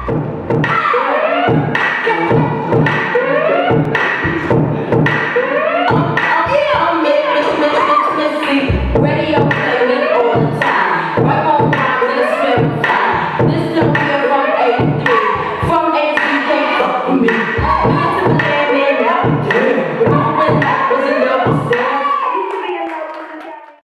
Radio play me all the time. Right on time with a spin fire. This don't hear from 83. From 83, can't fuck with me.